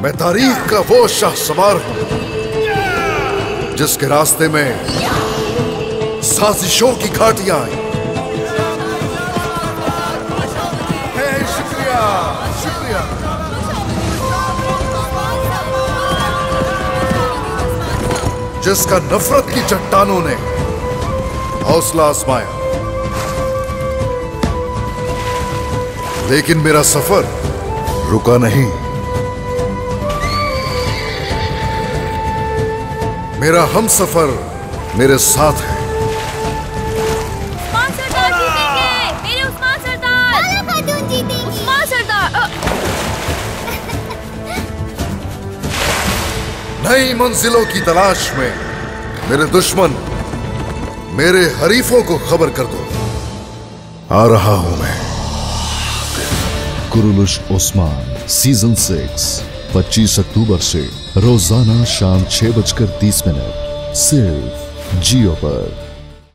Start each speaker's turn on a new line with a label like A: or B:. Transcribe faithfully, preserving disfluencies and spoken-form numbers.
A: मैं तारीख का वो शाह सवार हूं जिसके रास्ते में साजिशों की घाटियां आई। शुक्रिया शुक्रिया। जिसका नफरत की चट्टानों ने हौसला आजमाया, लेकिन मेरा सफर रुका नहीं। मेरा हम सफर मेरे साथ है।
B: उस्मान सरदार जीतेंगे, मेरे उस्मान सरदार। लाला खातून जीतेंगी। उस्मान सरदार।
A: नई मंजिलों की तलाश में मेरे दुश्मन, मेरे हरीफों को खबर कर दो, आ रहा हूं मैं।
C: कुरुलुश उस्मान सीजन सिक्स पच्चीस अक्टूबर से रोजाना शाम छह बजकर तीस मिनट सिर्फ जियो पर।